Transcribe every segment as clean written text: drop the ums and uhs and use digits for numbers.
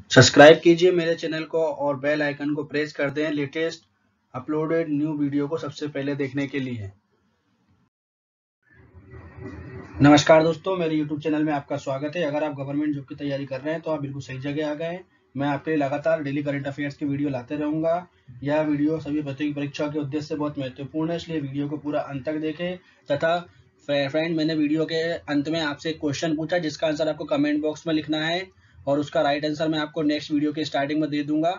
Subscribe कीजिए मेरे channel को और बेल आइकन को प्रेस कर दें लेटेस्ट अपलोडेड न्यू वीडियो को सबसे पहले देखने के लिए। नमस्कार दोस्तों, मेरे YouTube चैनल में आपका स्वागत है। अगर आप गवर्नमेंट जॉब की तैयारी कर रहे हैं तो आप बिल्कुल सही जगह आ गए हैं। मैं आपके लिए लगातार डेली करंट अफेयर्स की वीडियो लाते रहूंगा। यह वीडियो सभी प्रतियोगी परीक्षा के उद्देश्य से बहुत महत्वपूर्ण है, इसलिए वीडियो को पूरा अंत तक देखें। तथा फ्रेंड, मैंने वीडियो के अंत में आपसे एक क्वेश्चन पूछा जिसका आंसर आपको कमेंट बॉक्स में लिखना है और उसका राइट आंसर मैं आपको नेक्स्ट वीडियो के स्टार्टिंग में दे दूंगा।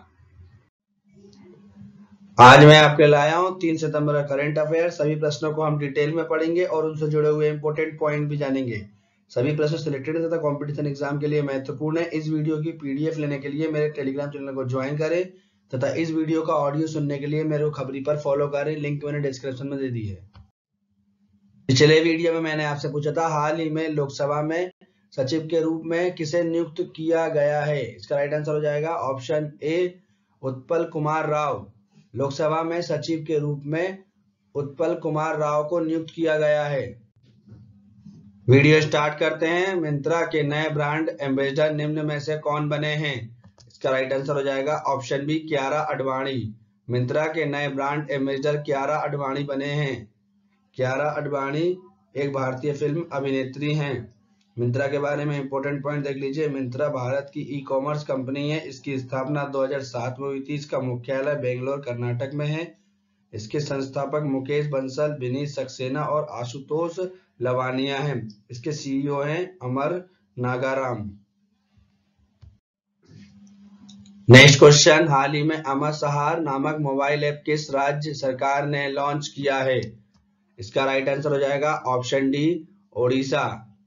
आज मैं आपके लाया हूँ 3 सितंबर का करंट अफेयर। सभी प्रश्नों को हम डिटेल में पढ़ेंगे और उनसे जुड़े हुए इंपॉर्टेंट पॉइंट भी जानेंगे। सभी प्रश्न सिलेक्टेड तथा कंपटीशन एग्जाम के लिए महत्वपूर्ण है। इस वीडियो की पीडीएफ लेने के लिए मेरे टेलीग्राम चैनल को ज्वाइन करें तथा इस वीडियो का ऑडियो सुनने के लिए मेरे को खबरी पर फॉलो करें। लिंक मैंने डिस्क्रिप्शन में दे दी है। पिछले वीडियो में मैंने आपसे पूछा था हाल ही में लोकसभा में सचिव के रूप में किसे नियुक्त किया गया है। इसका राइट आंसर हो जाएगा ऑप्शन ए, उत्पल कुमार राव। लोकसभा में सचिव के रूप में उत्पल कुमार राव को नियुक्त किया गया है। वीडियो स्टार्ट करते हैं। मिंत्रा के नए ब्रांड एम्बेसडर निम्न में से कौन बने हैं। इसका राइट आंसर हो जाएगा ऑप्शन बी, कियारा आडवाणी। मिंत्रा के नए ब्रांड एम्बेसडर कियारा आडवाणी बने हैं। कियारा आडवाणी एक भारतीय फिल्म अभिनेत्री हैं। मिंत्रा के बारे में इंपॉर्टेंट पॉइंट देख लीजिए। मिंत्रा भारत की ई कॉमर्स कंपनी है। इसकी स्थापना 2007 में हुई थी। इसका मुख्यालय बेंगलोर कर्नाटक में है। इसके संस्थापक मुकेश बंसल, विनीत सक्सेना और आशुतोष लवानिया हैं। इसके सीईओ हैं अमर नागाराम। नेक्स्ट क्वेश्चन, हाल ही में अमर सहार नामक मोबाइल ऐप किस राज्य सरकार ने लॉन्च किया है। इसका राइट आंसर हो जाएगा ऑप्शन डी, ओडिशा।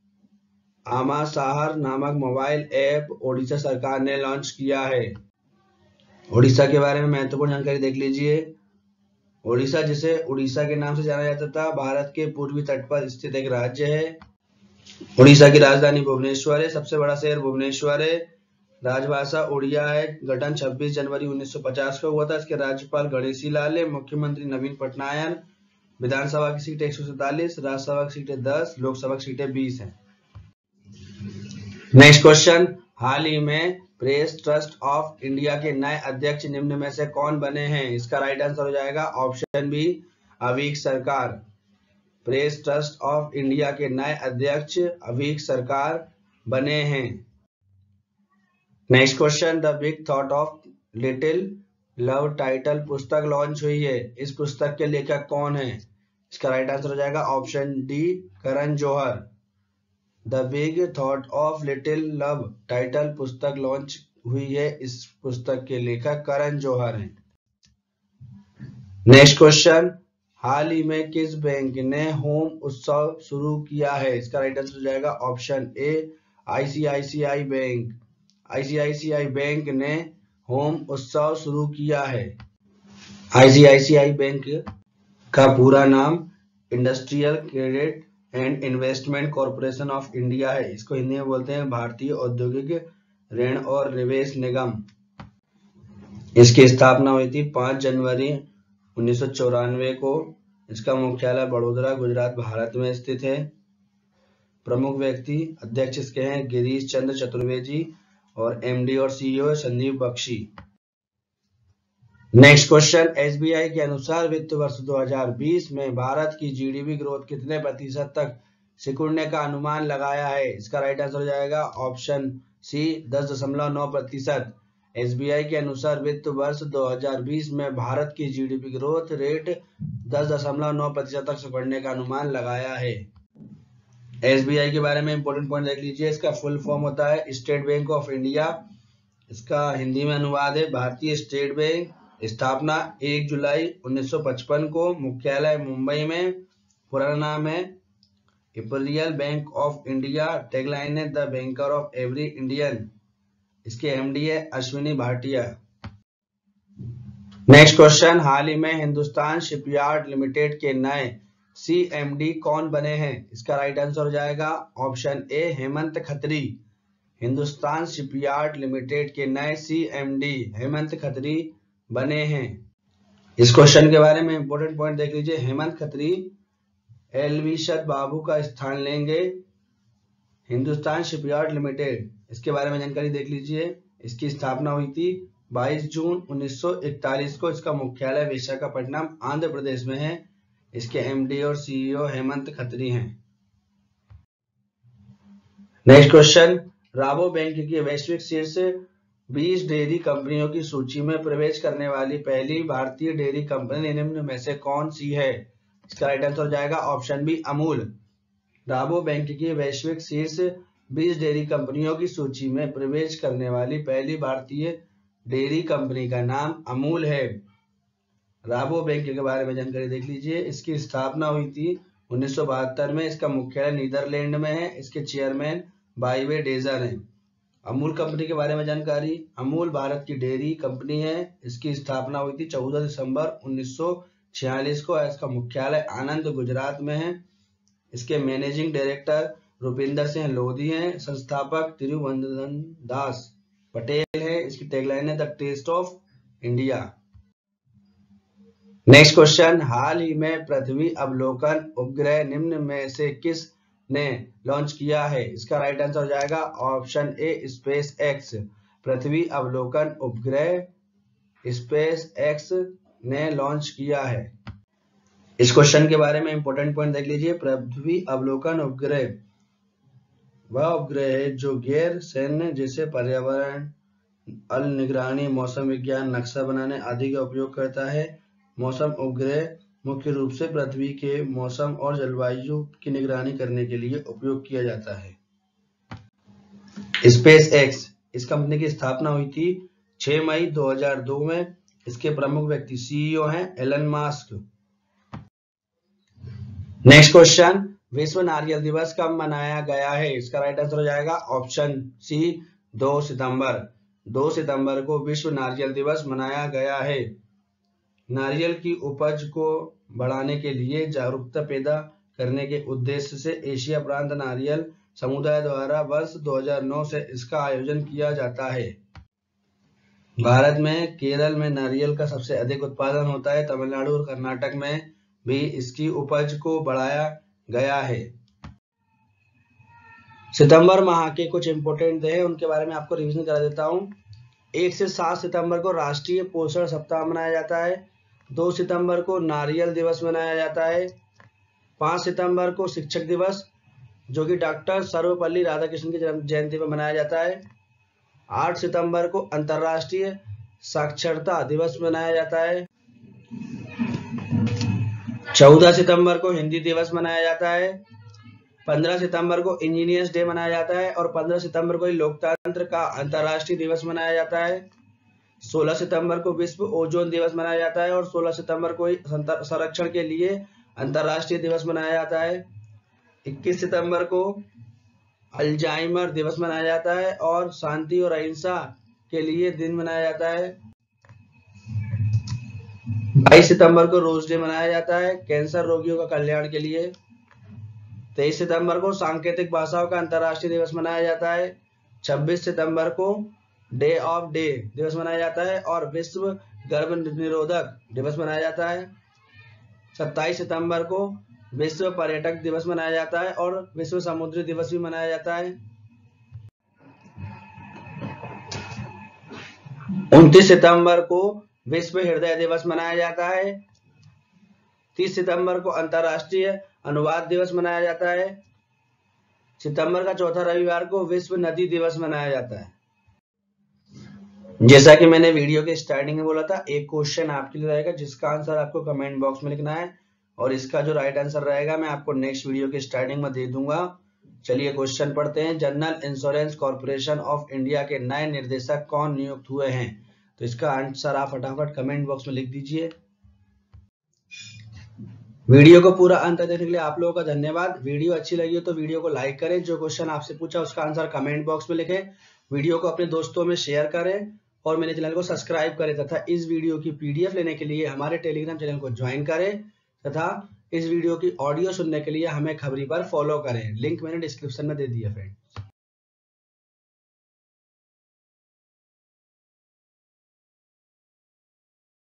आमा साहर नामक मोबाइल ऐप ओडिशा सरकार ने लॉन्च किया है। ओडिशा के बारे में महत्वपूर्ण जानकारी देख लीजिए। ओडिशा, जिसे उड़ीसा के नाम से जाना जाता था, भारत के पूर्वी तट पर स्थित एक राज्य है। ओडिशा की राजधानी भुवनेश्वर है। सबसे बड़ा शहर भुवनेश्वर है। राजभाषा उड़िया है। गठन 26 जनवरी 1950 को हुआ था। इसके राज्यपाल गणेशी लाल है। मुख्यमंत्री नवीन पटनायक। विधानसभा की सीटें 147, राज्यसभा की सीटें 10, लोकसभा की सीटें 20 हैं। नेक्स्ट क्वेश्चन, हाल ही में प्रेस ट्रस्ट ऑफ इंडिया के नए अध्यक्ष निम्न में से कौन बने हैं। इसका राइट आंसर हो जाएगा ऑप्शन बी, अवीक सरकार। प्रेस ट्रस्ट ऑफ इंडिया के नए अध्यक्ष अवीक सरकार बने हैं। Next question, the big thought of little love title पुस्तक लॉन्च हुई है। इस पुस्तक के लेखक कौन है। इसका राइट आंसर हो जाएगा option D, Karan Johar. The big thought of little love title पुस्तक लॉन्च हुई है। इस पुस्तक के लेखक करण जौहर हैं। नेक्स्ट क्वेश्चन, हाल ही में किस बैंक ने होम उत्सव शुरू किया है। इसका राइट आंसर हो जाएगा option A, ICICI bank. ICICI bank ने होम उत्सव शुरू किया है। आईसीआईसीआई बैंक का पूरा नाम industrial credit and investment corporation of India है। इसको हिंदी में बोलते हैं भारतीय औद्योगिक ऋण और निवेश निगम। इसकी स्थापना हुई थी 5 जनवरी 1994 को। इसका मुख्यालय बड़ोदरा, गुजरात, भारत में स्थित है। प्रमुख व्यक्ति अध्यक्ष इसके हैं गिरीश चंद्र चतुर्वेदी और एमडी और CEO Sandeep Bakshi. Next question, SBI के अनुसार वित्त वर्ष 2020 में भारत की जीडीपी ग्रोथ कितने प्रतिशत तक सिकुड़ने का अनुमान लगाया है। इसका राइट आंसर हो जाएगा ऑप्शन सी, 10.9%। एसबीआई के अनुसार वित्त वर्ष 2020 में भारत की जीडीपी ग्रोथ रेट 10.9% तक सिकुड़ने का अनुमान लगाया है। एसबीआई के बारे में इंपॉर्टेंट पॉइंट देख लीजिए। इसका फुल फॉर्म होता है स्टेट बैंक ऑफ इंडिया। इसका हिंदी में अनुवाद है भारतीय स्टेट बैंक। स्थापना 1 जुलाई 1955 को। मुख्यालय मुंबई में। पूरा नाम है Imperial Bank of India. Tagline है the banker of every Indian. इसके एमडी है अश्विनी भाटिया। नेक्स्ट क्वेश्चन, हाल ही में हिंदुस्तान शिपयार्ड लिमिटेड के नए सीएमडी कौन बने हैं। इसका राइट आंसर हो जाएगा option A, Hemant Khatri. Hindustan shipyard limited के नए सीएमडी हेमंत खत्री बने हैं। इस क्वेश्चन के बारे में इंपॉर्टेंट पॉइंट देख लीजिए। हेमंत खत्री एलवी शत बाबू का स्थान लेंगे। हिंदुस्तान शिपयार्ड लिमिटेड, इसके बारे में जानकारी देख लीजिए। इसकी स्थापना हुई थी 22 जून 1941 को। इसका मुख्यालय विशाखापट्टनम आंध्र प्रदेश में है। इसके एमडी और सीईओ हेमंत खत्री हैं। नेक्स्ट क्वेश्चन, राबो बैंक की वैश्विक शीर्ष 20 डेयरी कंपनियों की सूची में प्रवेश करने वाली पहली भारतीय डेयरी कंपनी निम्न में से कौन सी है? इसका राइट आंसर हो जाएगा option B, Amul. Rabobank की वैश्विक शीर्ष 20 डेयरी कंपनियों की सूची में प्रवेश करने वाली पहली भारतीय डेयरी कंपनी का नाम अमूल है। राबो बैंक के बारे में जानकारी देख लीजिए। इसकी स्थापना हुई थी 1972 में। इसका मुख्यालय नीदरलैंड में है। इसके चेयरमैन बाइवे डेजर हैं। अमूल कंपनी के बारे में जानकारी, अमूल भारत की डेयरी कंपनी है। इसकी स्थापना हुई थी 14 दिसंबर 1946 को। इसका मुख्यालय आनंद, गुजरात में है। इसके मैनेजिंग डायरेक्टर रुपिंदर सिंह लोधी हैं। संस्थापक तिरुवनंतन दास पटेल है। इसकी टैगलाइन है the taste of India. Next question, हाल ही में पृथ्वी अवलोकन उपग्रह निम्न में से किस ने लॉन्च किया है? इसका राइट आंसर हो जाएगा ऑप्शन ए, स्पेस एक्स। पृथ्वी अवलोकन उपग्रह स्पेस एक्स ने लॉन्च किया है। इस क्वेश्चन के बारे में इंपॉर्टेंट पॉइंट देख लीजिए। पृथ्वी अवलोकन उपग्रह वह उपग्रह है जो गैर सैन्य जैसे पर्यावरण, अल निगरानी, मौसम विज्ञान, नक्शा बनाने आदि का उपयोग करता है। मौसम उपग्रह मुख्य रूप से पृथ्वी के मौसम और जलवायु की निगरानी करने के लिए उपयोग किया जाता है। स्पेस एक्स, इस कंपनी की स्थापना हुई थी 6 मई 2002 में। इसके प्रमुख व्यक्ति सीईओ हैं एलन मास्क। नेक्स्ट क्वेश्चन, विश्व नारियल दिवस कब मनाया गया है? इसका राइट आंसर हो जाएगा ऑप्शन सी, 2 सितंबर। 2 सितंबर को विश्व नारियल दिवस मनाया गया है। नारियल की उपज को बढ़ाने के लिए जागरूकता पैदा करने के उद्देश्य से एशिया प्रांत नारियल समुदाय द्वारा वर्ष 2009 से इसका आयोजन किया जाता है। भारत में केरल में नारियल का सबसे अधिक उत्पादन होता है। तमिलनाडु और कर्नाटक में भी इसकी उपज को बढ़ाया गया है। सितंबर माह के कुछ इंपोर्टेंट डे हैं, उनके बारे में आपको रिवीजन करा देता हूं। 1 से 7 सितंबर को राष्ट्रीय पोषण सप्ताह मनाया जाता है। 2 सितंबर को नारियल दिवस मनाया जाता है। 5 सितंबर को शिक्षक दिवस, जो कि डॉक्टर सर्वपल्ली राधाकृष्णन की जन्म जयंती पर मनाया जाता है। 8 सितंबर को अंतर्राष्ट्रीय साक्षरता दिवस मनाया जाता है। 14 सितंबर को हिंदी दिवस मनाया जाता है। 15 सितंबर को इंजीनियर्स डे मनाया जाता है और 15 सितंबर को लोकतंत्र का अंतर्राष्ट्रीय दिवस मनाया जाता है। 16 सितंबर को विश्व ओजोन दिवस मनाया जाता है और 16 सितंबर को संरक्षण के लिए अंतर्राष्ट्रीय दिवस मनाया जाता है। 21 सितंबर को अल्जाइमर दिवस मनाया जाता है और शांति और अहिंसा के लिए दिन मनाया जाता है। 22 सितंबर को रोज डे मनाया जाता है कैंसर रोगियों का कल्याण के लिए। 23 सितंबर को सांकेतिक भाषाओं का अंतर्राष्ट्रीय दिवस मनाया जाता है। 26 सितंबर को डे ऑफ डे दिवस मनाया जाता है और विश्व गर्भ निरोधक दिवस मनाया जाता है। 27 सितंबर को विश्व पर्यटक दिवस मनाया जाता है और विश्व समुद्री दिवस भी मनाया जाता है। 29 सितंबर को विश्व हृदय दिवस मनाया जाता है। 30 सितंबर को अंतर्राष्ट्रीय अनुवाद दिवस मनाया जाता है। सितंबर का चौथा रविवार को विश्व नदी दिवस मनाया जाता है। जैसा कि मैंने वीडियो के स्टार्टिंग में बोला था, एक क्वेश्चन आपके लिए रहेगा जिसका आंसर आपको कमेंट बॉक्स में लिखना है और इसका जो राइट आंसर रहेगा मैं आपको नेक्स्ट वीडियो के स्टार्टिंग में दे दूंगा। चलिए क्वेश्चन पढ़ते हैं। General insurance corporation of India के नए निर्देशक कौन नियुक्त हुए हैं? तो इसका आंसर आप फटाफट कमेंट बॉक्स में लिख दीजिए। वीडियो को पूरा अंत तक देखने के लिए आप लोगों का धन्यवाद। वीडियो अच्छी लगी हो तो वीडियो को लाइक करें। जो क्वेश्चन आपसे पूछा उसका आंसर कमेंट बॉक्स में लिखें। वीडियो को अपने दोस्तों में शेयर करें और मेरे चैनल को सब्सक्राइब करें तथा इस वीडियो की पीडीएफ लेने के लिए हमारे टेलीग्राम चैनल को ज्वाइन करें तथा इस वीडियो की ऑडियो सुनने के लिए हमें खबरी पर फॉलो करें। लिंक मैंने डिस्क्रिप्शन में दे दिया फ्रेंड।